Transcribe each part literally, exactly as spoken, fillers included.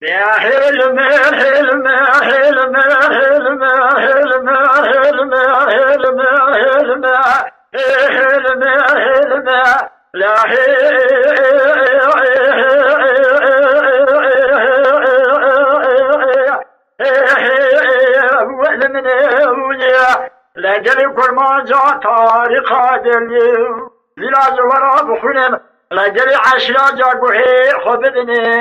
يا حلم حلم حلم حلم حلم حلم حلم حلم حلم حلم لا حلم لجل كل ما جاء طارق اليوم بلا زورا بخنم لجل عشرة جاكوهي خبدني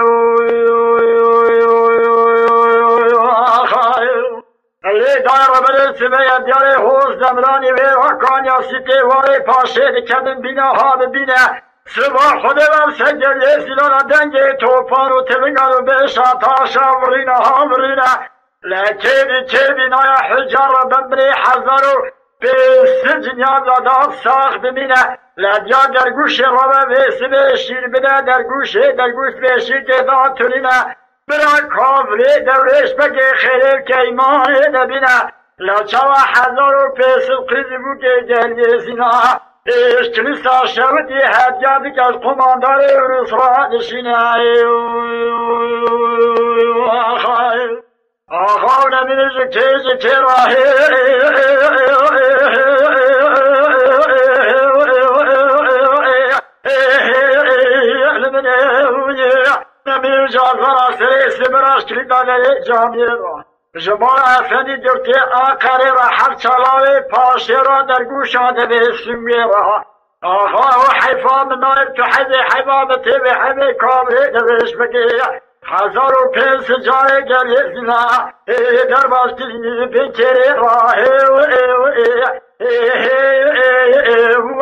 اللي داير بالسمية ديالي خوز دمراني ويرهكان يا ستي واري پاشد كدن بنا هاب بنا صبح خودم سجل يسلانا دنجي توفان و تلنگان و بيشا تاشا ورينا هامرينا لكيبي كيبي نايا حجار بمري حذرو بالسجن يا زادات ساخ بمنا لديا درگوش ربا بسبه شير بنا درگوش درگوش بشير كذا تلنا برا کافری دورش بگه خیلی که ایمان نبینه لچوا هزار و پیس قیزی بو که جلوی زینا اشتری ساشودی هدیادی که از قماندار روس را نشینه آخای آخا نمیشه که که راهی نمی جازارا سری سبراش کلیدانه جامعه را جمال افندی درتی آکاری را هر چلاوی پاشی را در گوش آده به سمیه را آخا و حیفا من نایب تو حیبی حیبا بطیبی حیبی کامری دویش بگی هزار و پنس جای گریه زینا در باز کلی بکری را ایو ایو ایو ایو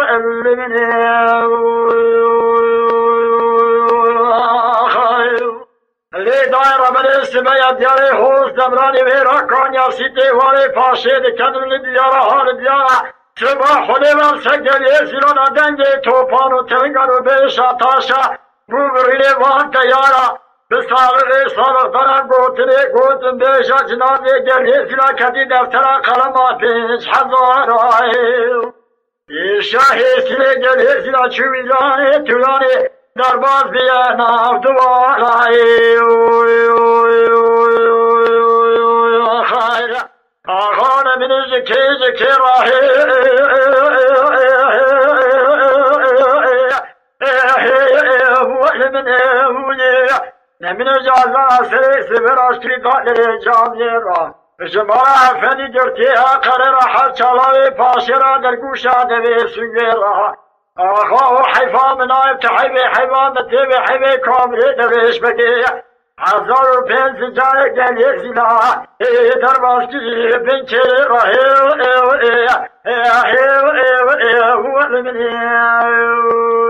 اللي داير بالسمية ديالي خوز دمراني ويراكان يا سيتي واري پاشد كدن لديارا هار ديارا صبح خودم سجل يسيرانا دنجي توفان و تلنگان و بيشا تاشا بوبريني وان تيارا بساغي صارق دران قوتني قوتن بيشا جنازي جل يسيرا كدي دفترا قلما بيش حزارا يشاهي سيلي جل يسيرا چويزاني تولاني درباز بیا ناف دوارای خیر آخان من زکی زکی راهی نمین جازا سری سبراش کلیدان جامعه را جمال افندی درتی آقر را هر چلاوی پاشی را در گوشا دوی سنگی را آخا و حیفا منایب تحیبی حیبا متیبی حیبی کامری دویش بگی هزار و پنس جای گلی زینا در باسکی بنچه را هیو ایو ایو ایو ایو ایو ایو